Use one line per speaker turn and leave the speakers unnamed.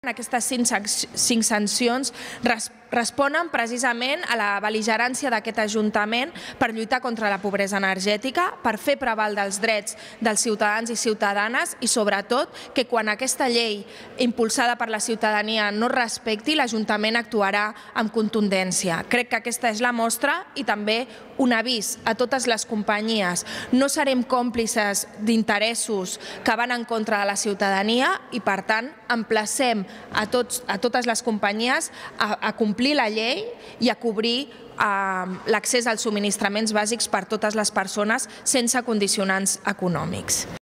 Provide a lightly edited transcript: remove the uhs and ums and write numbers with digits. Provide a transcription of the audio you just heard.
Aquestes cinc sancions responen precisament a la bel·ligerància d'aquest Ajuntament per lluitar contra la pobresa energètica, per fer prevaldre els drets dels ciutadans i ciutadanes i, sobretot, que quan aquesta llei impulsada per la ciutadania no es respecti, l'Ajuntament actuarà amb contundència. Crec que aquesta és la mostra i també un avís a totes les companyies. No serem còmplices d'interessos que van en contra de la ciutadania i, per tant, emplacem a totes les companyies a complir la llei i a cobrir l'accés als subministraments bàsics per a totes les persones sense condicionants econòmics.